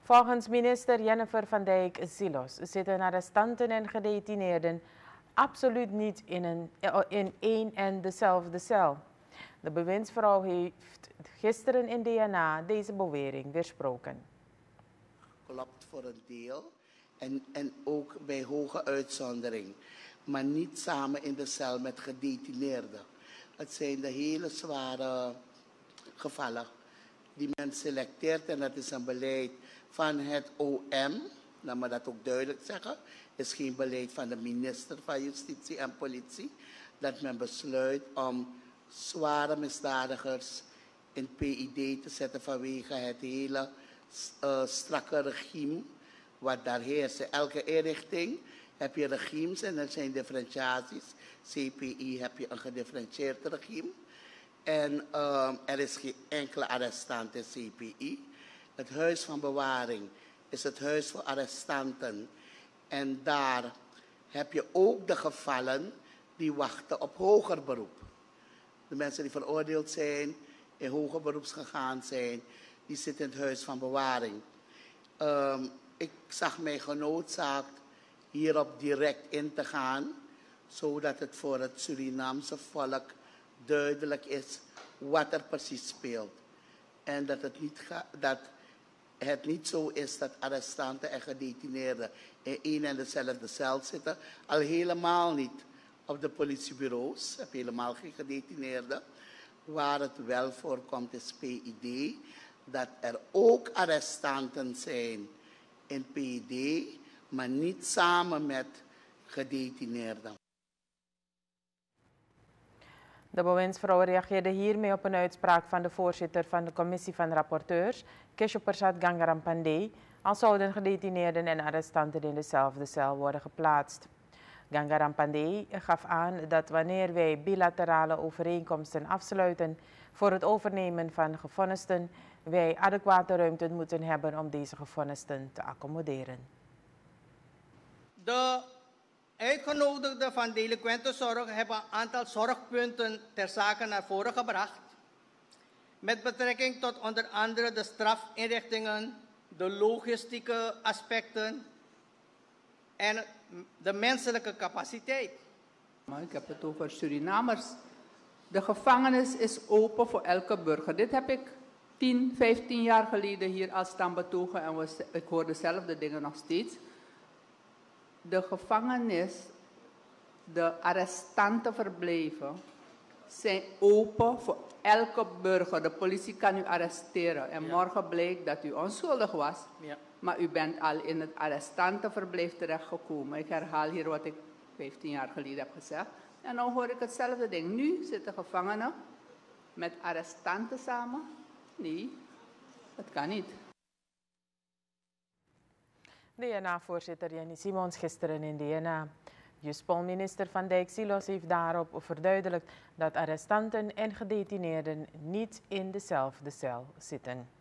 Volgens minister Jennifer van Dijk-Silos zitten arrestanten en gedetineerden absoluut niet in één en dezelfde cel. De bewindsvrouw heeft gisteren in DNA deze bewering weersproken. Klopt voor een deel en ook bij hoge uitzondering, maar niet samen in de cel met gedetineerden. Het zijn de hele zware gevallen die men selecteert en dat is een beleid van het OM, laat me dat ook duidelijk zeggen, is geen beleid van de minister van Justitie en Politie, dat men besluit om zware misdadigers in PID te zetten vanwege het hele strakke regime wat daar heerst. In elke inrichting heb je regimes en er zijn differentiaties. CPI heb je een gedifferentieerd regime. En er is geen enkele arrestant in CPI. Het huis van bewaring is het huis voor arrestanten. En daar heb je ook de gevallen die wachten op hoger beroep. De mensen die veroordeeld zijn, in hoger beroeps gegaan zijn, die zitten in het huis van bewaring. Ik zag mij genoodzaakt hierop direct in te gaan, zodat het voor het Surinaamse volk duidelijk is wat er precies speelt. En dat het niet zo is dat arrestanten en gedetineerden in één en dezelfde cel zitten. Al helemaal niet op de politiebureaus, heb je helemaal geen gedetineerden. Waar het wel voorkomt is PID, dat er ook arrestanten zijn in PID, maar niet samen met gedetineerden. De bewindsvrouw reageerde hiermee op een uitspraak van de voorzitter van de commissie van rapporteurs, Keshopersat Gangarampandey, al zouden gedetineerden en arrestanten in dezelfde cel worden geplaatst. Gangarampandey gaf aan dat wanneer wij bilaterale overeenkomsten afsluiten voor het overnemen van gevonnisten, wij adequate ruimte moeten hebben om deze gevonnisten te accommoderen. De uitgenodigden van delinquentenzorg hebben een aantal zorgpunten ter zake naar voren gebracht. Met betrekking tot onder andere de strafinrichtingen, de logistieke aspecten en de menselijke capaciteit. Maar ik heb het over Surinamers. De gevangenis is open voor elke burger. Dit heb ik 10, 15 jaar geleden hier al staan betogen en ik hoor dezelfde dingen nog steeds. De gevangenis, de arrestantenverblijven zijn open voor elke burger. De politie kan u arresteren en morgen blijkt dat u onschuldig was. Ja. Maar u bent al in het arrestantenverblijf terechtgekomen. Ik herhaal hier wat ik 15 jaar geleden heb gezegd. En dan hoor ik hetzelfde ding. Nu zitten gevangenen met arrestanten samen. Nee, dat kan niet. DNA-voorzitter Jenny Simons gisteren in DNA. JusPol minister van Dijk-Silos heeft daarop verduidelijkt dat arrestanten en gedetineerden niet in dezelfde cel zitten.